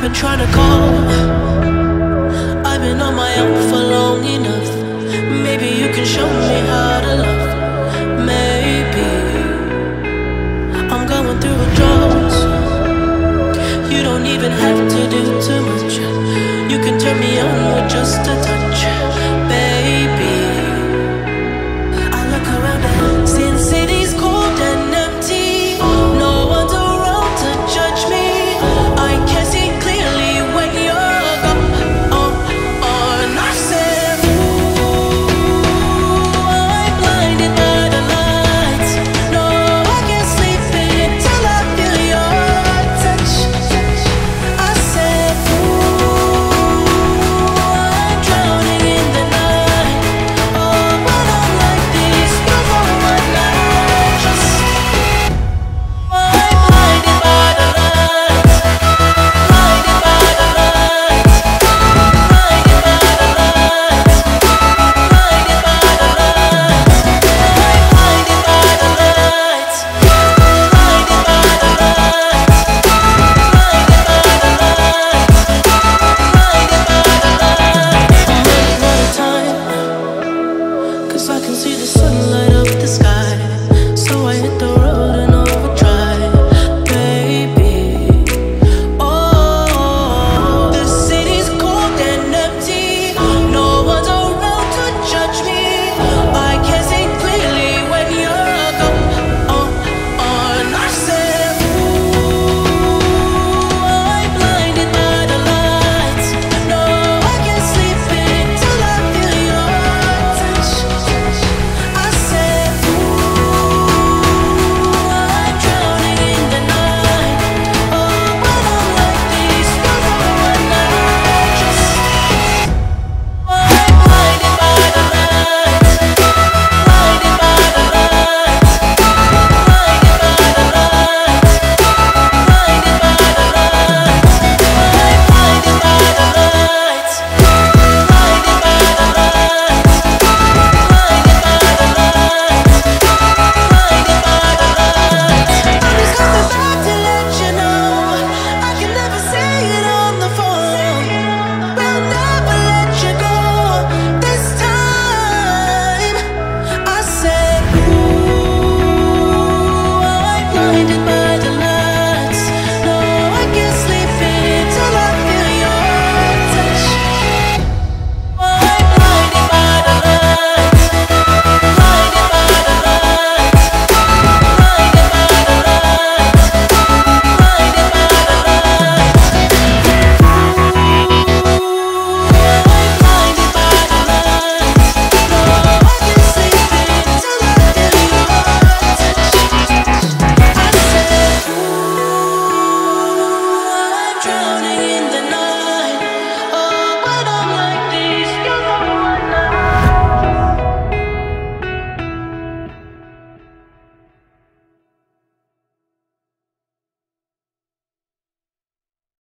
been trying to call. I've been on my own for long enough. Maybe you can show me how to love. Maybe I'm going through withdrawals. You don't even have to do too much. You can turn me on with just